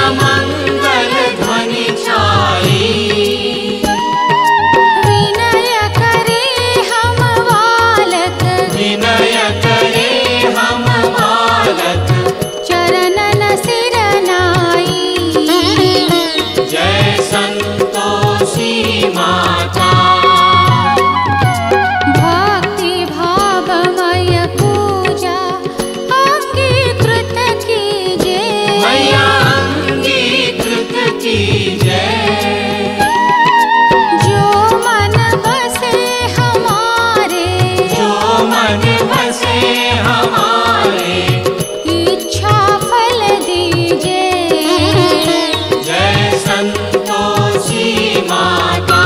मंगल ध्वनि छाई। विनय करे हम बालक, विनय करे हम बालक, चरणन सिर नाई। जय संतोषी माता। भक्ति भावमय पूजा अंगीकृत कीजे। मैया अंगीकृत कीजय। जो मन बसे हमारे, जो मन बसे हमारे, इच्छा फल दीजे। जय संतोषी माता।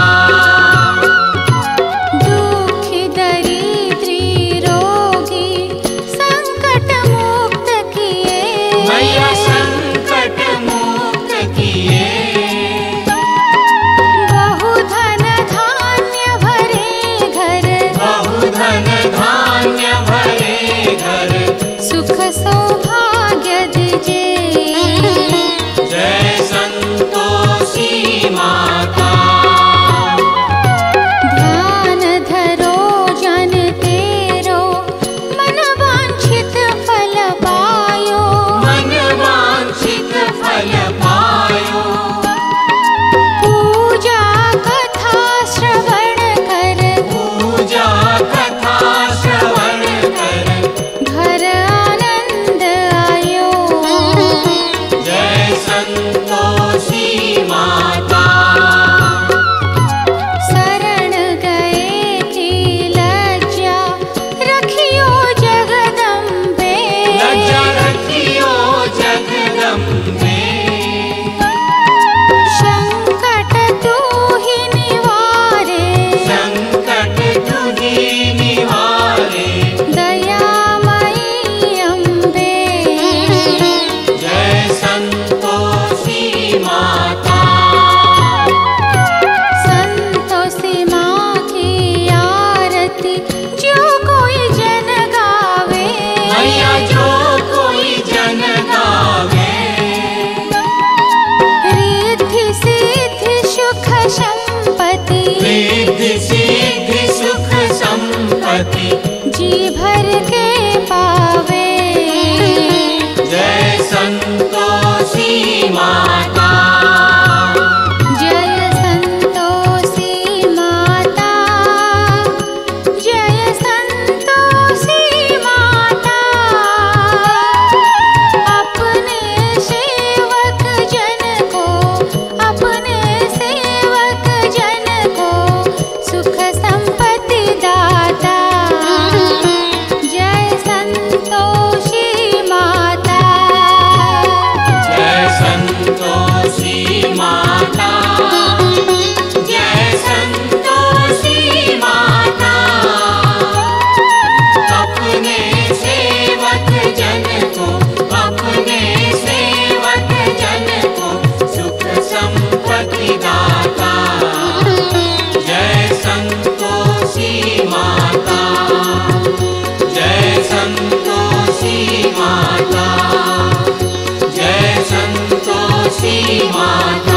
दुखी दरिद्री रोगी संकट मुक्त किए। मैया संकट मुक्त किए। बहु धन धान्य भरे घर, बहु धन धान्य भरे घर, सुख सौभाग्य दीजे। जय संतोषी माता। ध्यान धरो जन तेरो, मन वांछित फल पायो। मन वांछित फल पायो। पूजा कथा श्रवण कर, पूजा कथा श्रवण कर, घर आनंद आयो। जय संतोषी माता। शरण गए थी लज्जा रखियो जगदम्बे। लज्जा रखियो जगदम्बे। संकट तू ही निवारे, संकट तुझी निवारे। दयामयी अम्बे। जय संतोषी माता। संतोषी माँ की आरती जो कोई जन गावे। मैया जो कोई जन गावे, रिद्धि सिद्धि सुख संपत्ति, रिद्धि सिद्धि सुख संपत्ति, जी भर के पावे। जय संतोषी माता। जय संतोषी माता, जय संतोषी माता। अपने सेवक जन को, अपने सेवक जन को सुख संपत्ति दाता। जय संतोषी माता। जय संतोषी माता। जय संतोषी माता। अपने सेवक जन को, अपने सेवक जन को सुख संपत्ति दाता। जय संतोषी माता। जय संतोषी माता। जय संतोषी माता।